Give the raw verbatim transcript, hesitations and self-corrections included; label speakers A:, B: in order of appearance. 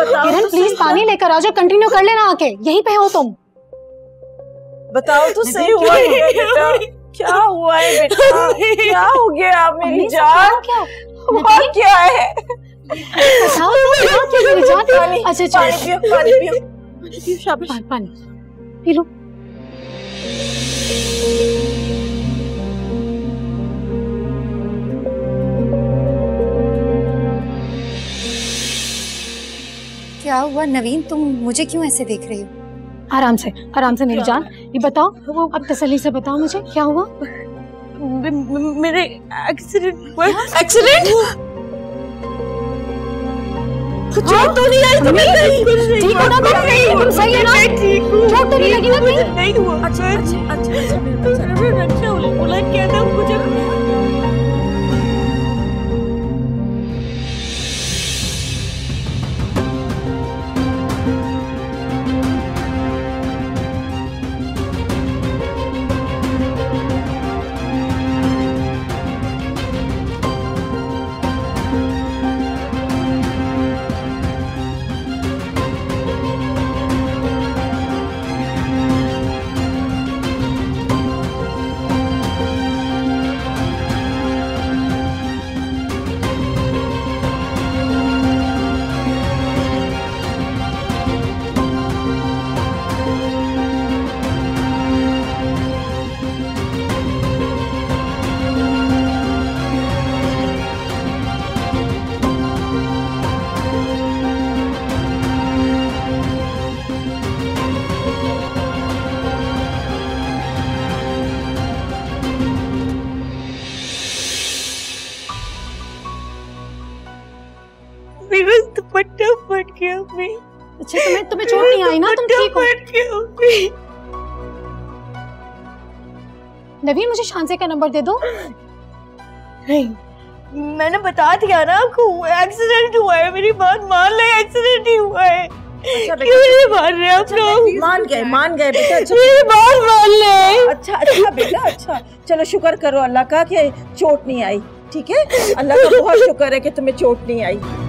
A: किरण please पानी लेकर आ जाओ, कंटिन्यू कर लेना आके, यहीं पे हो तुम।
B: बताओ तो सही हुआ है बेटा, क्या हुआ है बेटा, क्या हो गया मेरी जान, क्या हुआ क्या है?
A: बताओ क्या मेरी जान। अच्छा चलो
B: पानी पियो, पानी पियो, पानी पियो, शाबाश,
A: पानी पी लो।
C: क्या हुआ नवीन, तुम मुझे क्यों ऐसे देख रही हो?
A: आराम से आराम से मेरी जान, ये बताओ अब तसल्ली से बताओ मुझे क्या हुआ।
B: मेरे एक्सीडेंट हुआ। एक्सीडेंट? चोट तो नहीं आई तुम्हें?
A: ठीक हो ना तुम? तुम सही है ना? चोट तो नहीं लगी ना तुम्हें?
B: नहीं हुआ। अच्छा अच्छा अच्छा मेरे रक्षा बोला क्या था मुझे। दुपट्टा फट गया मैं।
A: अच्छा तुम्हें तुम्हें चोट नहीं आई ना? तुम ठीक हो?
B: फट गया।
A: नवीन मुझे शांसे का नंबर दे दो।
B: नहीं मैंने बता दिया ना आपको, एक्सीडेंट हुआ है, मेरी बात मान ले, एक्सीडेंट ही हुआ है। क्यों नहीं मान रहे आप लोग?
D: मान गए मान गए बेटा,
B: मेरी बात मान ले।
D: अच्छा अच्छा बेटा अच्छा, चलो शुक्र करो अल्लाह का कि चोट नहीं आई। ठीक है, अल्लाह का बहुत शुक्र है कि तुम्हें चोट नहीं आई।